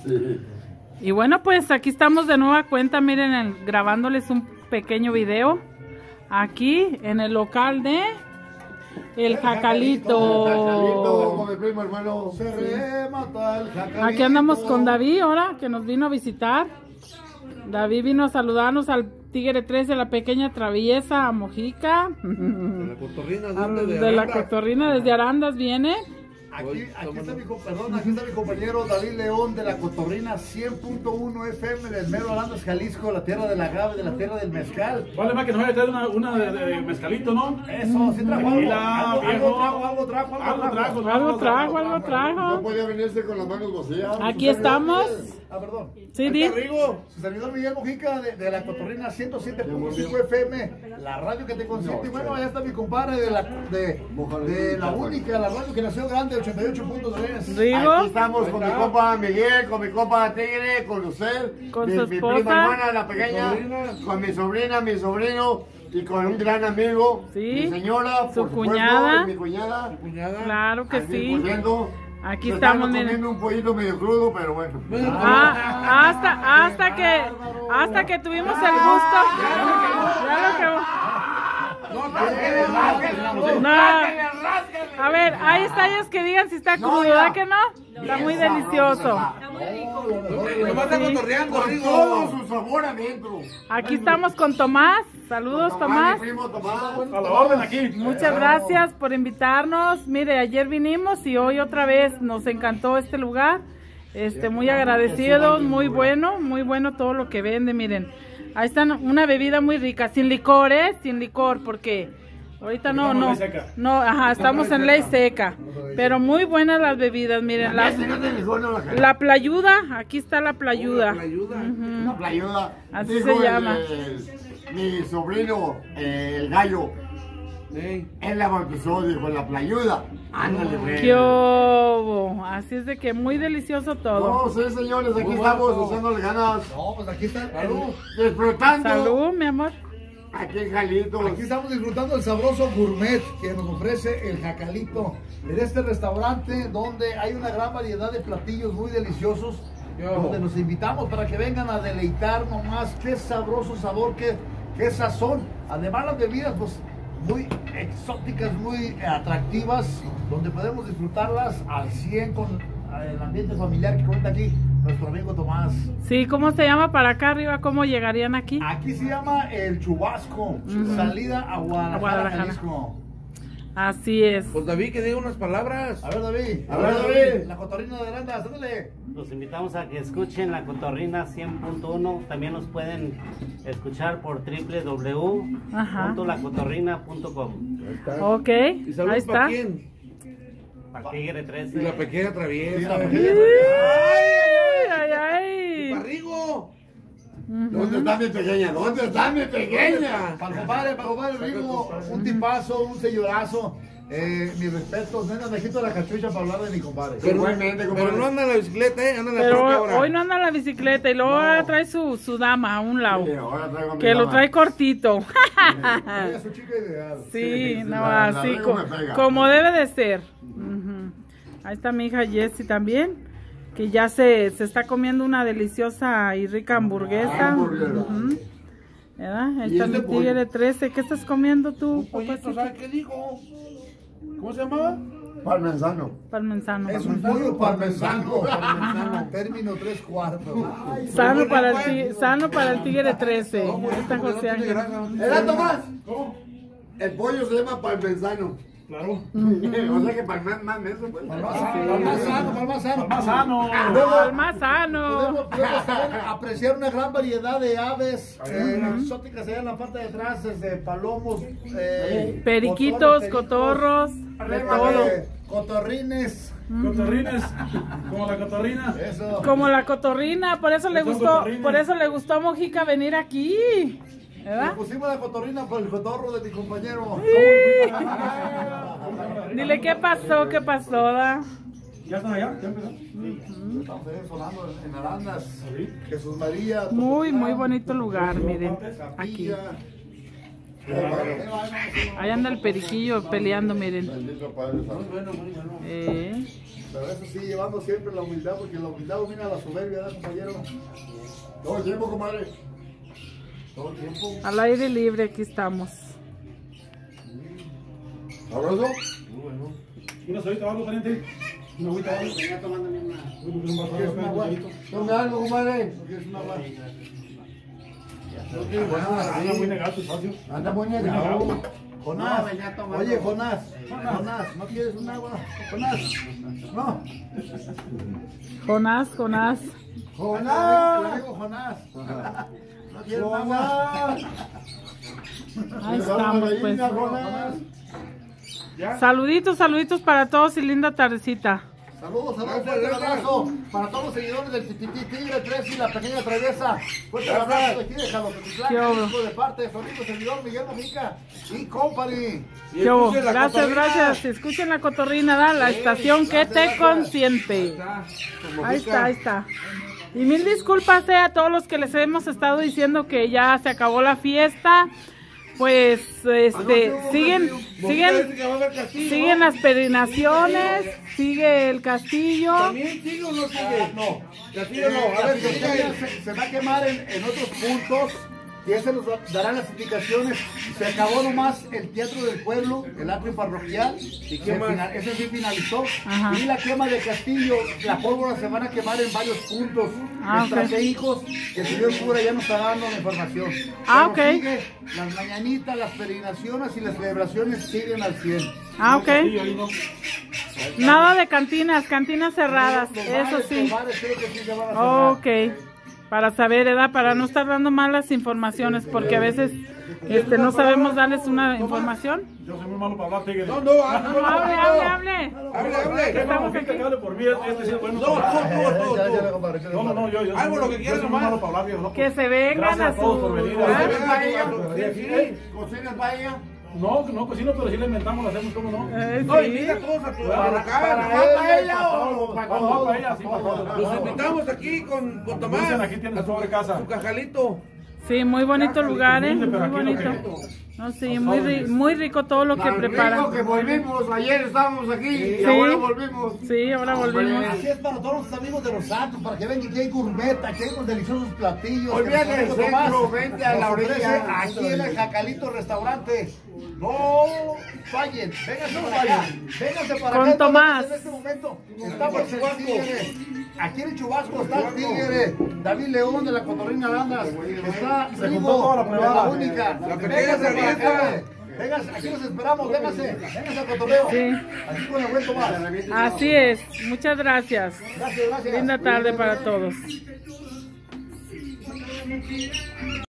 Sí. Y bueno, pues aquí estamos de nueva cuenta, miren, grabándoles un pequeño video aquí en el local de El Jacalito. Con mi primo hermano. Se remata el Jacalito. Aquí andamos con David ahora, que nos vino a visitar. David vino a saludarnos al Tigre 3 de la pequeña traviesa a Mojica. De la cotorrina, de la cotorrina desde Arandas viene. Aquí está mi compañero David León de la Cotorrina 100.1 FM del mero Arandas, Jalisco, la tierra del agave, de la tierra del mezcal. Vale, más que nos vaya a traer una de mezcalito, ¿no? Eso, sí trajo algo trajo. No podía venirse con las manos vacías. Aquí estamos. Perdón. Sí, di. Su servidor Miguel Mojica de la Cotorrina 107.5 FM, la radio que te consiente. Y bueno, allá está mi compadre de la única, la radio que nació grande, 88.3. Rigo. Aquí estamos con mi compa Miguel, con mi compa Tigre, con usted, con su esposa, mi prima hermana, la pequeña, con mi sobrina, mi sobrino. Y con un gran amigo, sí, mi señora, su cuñada, mi cuñada, claro que sí. Aquí estamos comiendo un pollito medio crudo, pero bueno. Hasta que tuvimos el gusto. A ver, ahí está, ellos que digan si está crudo, ¿verdad que no? Está muy delicioso. Todo su sabor adentro. Aquí estamos con Tomás. Saludos, Tomás. A la orden aquí. Muchas gracias por invitarnos. Mire, ayer vinimos y hoy otra vez nos encantó este lugar. Muy agradecidos, muy bueno todo lo que vende, miren. Ahí está una bebida muy rica, sin licor, sin licor, porque ahorita no, estamos en ley seca, pero muy buenas las bebidas, miren, la playuda, aquí está la playuda. La playuda, así se llama. Mi sobrino, el gallo, él la bautizó, dijo, la playuda. Ándale, güey. ¡Qué obo! Así es de que muy delicioso todo. No, sí, señores, aquí estamos echándole ganas. No, pues aquí está. Disfrutando. Salud, mi amor. Aquí en Jalito. Aquí estamos disfrutando el sabroso gourmet que nos ofrece el Jacalito. En este restaurante donde hay una gran variedad de platillos muy deliciosos. Donde nos invitamos para que vengan a deleitar nomás. Qué sabroso sabor, qué sazón. Además las bebidas, pues muy exóticas, muy atractivas, donde podemos disfrutarlas al 100 con el ambiente familiar que cuenta aquí nuestro amigo Tomás. Sí, ¿cómo se llama para acá arriba? ¿Cómo llegarían aquí? Aquí se llama El Chubasco, salida a Guadalajara, Jalisco. Así es. Pues David, que diga unas palabras. A ver, David. La Cotorrina de Arandas, ándale. Los invitamos a que escuchen la Cotorrina 100.1. También nos pueden escuchar por www.lacotorrina.com. Ok, ¿Y saludos ahí está. para quién? Para Tigre 13. Y la pequeña traviesa. Ay. ¿Y para Rigo? ¿Dónde está mi pequeña? ¿Dónde está mi pequeña? Para compadre Rigo, un tipazo, un señorazo. Mis respetos, nena, me quito la cachucha para hablar de mi compadre. Pero no anda en la bicicleta, anda en la Pero troca ahora. hoy no anda en la bicicleta y luego ahora trae su dama a un lado. Sí, ahora traigo a mi Que lo dama. trae cortito. Es su chica ideal. Sí, no, la así Rigo me pega. como debe de ser. Ahí está mi hija Jessie también, que ya se está comiendo una deliciosa y rica hamburguesa. ¿Verdad? Ahí está mi Tigre 13. ¿Qué estás comiendo tú? Un pollito, ¿sabes qué dijo? ¿Cómo se llamaba? Parmesano. Parmesano. Es un pollo parmesano. Término 3/4. Sano para el Tigre 13. Ahí está José Ángel. ¿Era Tomás? ¿Cómo? El pollo se llama parmesano. Claro. O sea que parmesano eso, pues. Palmasano. Podemos apreciar una gran variedad de aves exóticas allá en la parte de atrás, desde palomos, periquitos, cotorros, de todo. Cotorrines. Cotorrines, como la cotorrina. Eso. Como la cotorrina, por eso le gustó a Mojica venir aquí. ¿Verdad? Le pusimos la cotorrina por el cotorro de mi compañero. Dile qué pasó, ¿da? ¿Ya están allá? ¿Ya empezó? Estamos sonando en Arandas. Jesús María. Muy bonito lugar, miren. Aquí. Ahí anda el periquillo peleando, miren. Pero eso sí, llevando siempre la humildad, porque la humildad domina la soberbia, ¿verdad, compañero? Todo el tiempo, comadre. Todo el tiempo. Al aire libre, aquí estamos. ¿Sabroso? ¿Una solita o algo, pariente? ¿Una agüita o algo? ¿Quieres un agua? Tome algo, comadre. ¿Quieres un agua? Anda muy negado tu socio. Anda muy negado. Jonás, oye Jonás, ¿no quieres un agua? Jonás, no. Jonás. El amigo Jonás. ¿No quieres un agua? Ahí estamos, pues. Jonás. Saluditos para todos y linda tardecita. Saludos, fuerte abrazo para todos los seguidores del Tigre 3 y la pequeña traviesa. Fuerte abrazo de aquí de Jalopetlán, de parte de su amigo servidor Miguel Mojica y company. Gracias. Escuchen la cotorrina, da la estación que te consiente. Ahí está. Y mil disculpas a todos los que les hemos estado diciendo que ya se acabó la fiesta. Pues siguen las peregrinaciones, sigue el castillo. ¿También sigue o no sigue? No, castillo no. A ver, se va a quemar en otros puntos. Y ese nos darán las indicaciones. Se acabó nomás el Teatro del Pueblo, el atrio parroquial. ¿Y qué más? Ese sí finalizó. Ajá. Y la quema del castillo, la pólvora se van a quemar en varios puntos estratégicos. Que el señor cura ya nos está dando la información. Ok. Sigue, las mañanitas, las peregrinaciones y las celebraciones siguen al 100. Ok. Nada de cantinas cerradas, eso sí. Los bares creo que sí se van a cerrar. Ok. Para saber, ¿verdad? Para no estar dando malas informaciones, porque a veces no sabemos darles una información. Yo soy muy malo para hablar, tigre. Hable. Estamos aquí. Que hable por mí, este sí es bueno. No, yo. Algo lo que quieras, soy muy malo para hablar, viejo. Que se vengan. Gracias a todos por venir. ¿Cocinas paella? No cocino, pero si la inventamos, la hacemos, ¿cómo no? No, invita a todos a tu paella. Los invitamos aquí con Tomás. Aquí tienes sobre casa. Su cajalito. Sí, muy bonito lugar, muy bonito. No, sí, muy rico todo lo que preparan. Que volvimos, ayer estábamos aquí y ahora volvimos. Sí, ahora volvimos. Así es para todos los amigos de Los Santos, para que vengan, aquí hay gourmet, aquí hay unos deliciosos platillos. Olvídate del centro, vente a la orilla. Aquí en el Jacalito Restaurante. No fallen, vénganse para acá, vénganse para acá. Con Tomás. En este momento estamos en el Tigre. Aquí en el Chubasco está el Tigre, David León de la Cotorrina Landas, está Rigo de la única. Vénganse para acá. Vénganse, aquí los esperamos, vénganse al cotorreo. Sí. Aquí con el buen Tomás. Así es, muchas gracias. Gracias. Linda tarde para todos.